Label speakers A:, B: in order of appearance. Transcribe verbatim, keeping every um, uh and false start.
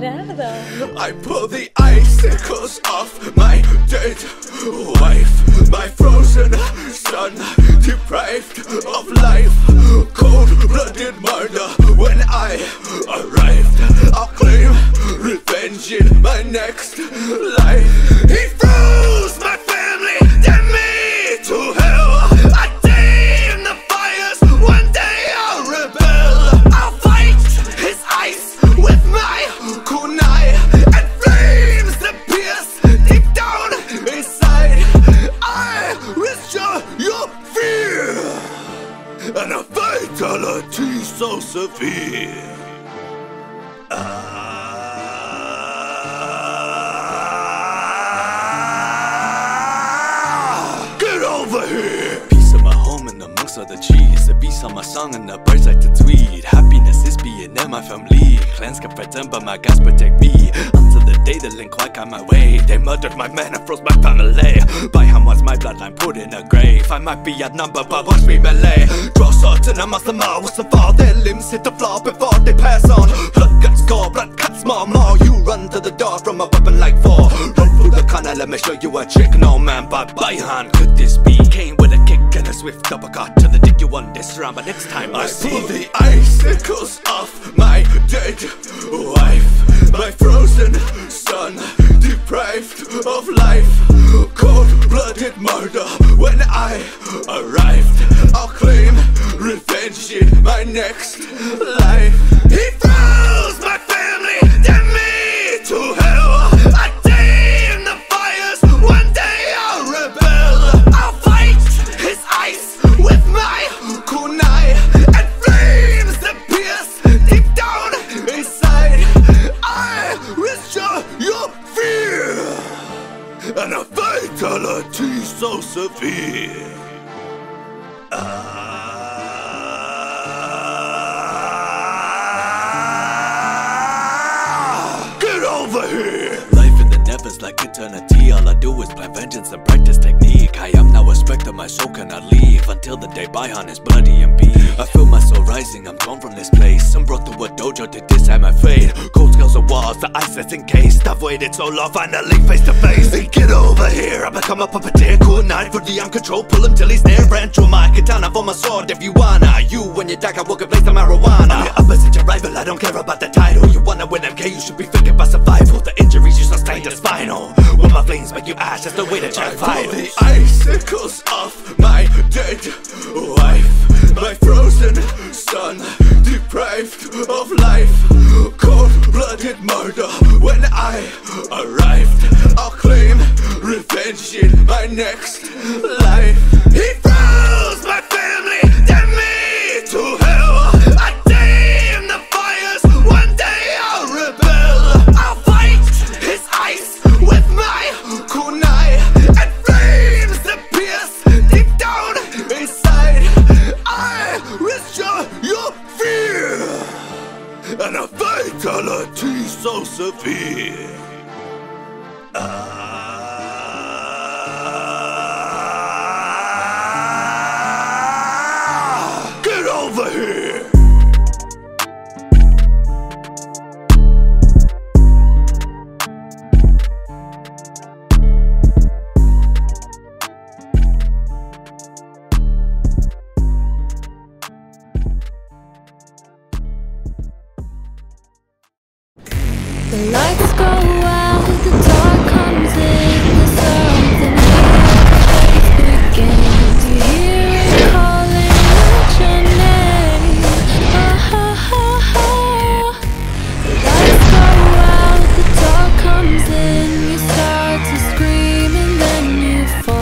A: Gerardo.
B: I pull the icicles off my dead wife, my frozen son, deprived of life. Cold-blooded murder. When I arrived, I'll claim revenge in my next life. He froze my family, damn me to hell. A day in the fires, one day I'll rebel. I'll fight his ice with my kunai, and flames that pierce deep down inside. I whisper your fear, and a fatality so severe. Ah. Over here. Piece of my home and amongst all the trees. A beast on my song and the birds like to tweet. Happiness is being in my family. Clans can pretend but my guys protect me. Until the day the link quite got my way. They murdered my men and froze my family. By how much my bloodline put in a grave. I might be outnumbered but watch me melee. Draw swords and amongst them all will fall. Their limbs hit the floor before they pass on. Blood cuts gore, blood cuts more more. You run to the door from a weapon like four. Run through the corner, let me show you a trick. No man but by hand could this be. Came with a kick and a swift uppercut to the dick you won this round, but next time I see. Pull the icicles off my dead wife, my frozen son, deprived of life. Cold-blooded murder. When I arrived, I'll claim revenge in my next life. He froze my family, damn me to hell. A day in the fires, one day I'll rebel. I'll fight his ice with my kunai, and flames that pierce deep down inside. I whisper your fear, and a fatality so severe. Ah, get over here. Life in the nevers like eternity. All I do is plan vengeance and practice technique. I am now a spectre, my soul cannot leave until the day Baihan is bloody and beat. I feel my soul rising, I'm torn from this place. I'm brought to a dojo to decide my fate. Cold skulls and walls, the ice that's encased. I've waited so long, finally face to face. Hey, get over here, I become a puppeteer. Kunai for the uncontrolled, pull him till he's near. Ran through my katana for my sword if you wanna. You when you die, I will place the marijuana. I'm your opposite, your rival, I don't care about the title. You wanna win M K, you should be thinking about survival. The injuries you sustain are spinal. When my flames make you ash, that's the way to check vitals. I pull the icicles off my dead wife, my frozen son, deprived of life. Cold-blooded murder. When I arrived, I'll claim revenge in my next life. He froze my family, damn me to hell. A day in the fires, one day I'll rebel. I'll fight his ice with my kunai, and flames that pierce deep down inside. I whisper your fear, and a fatality so severe. Ah, get over here.
A: The lights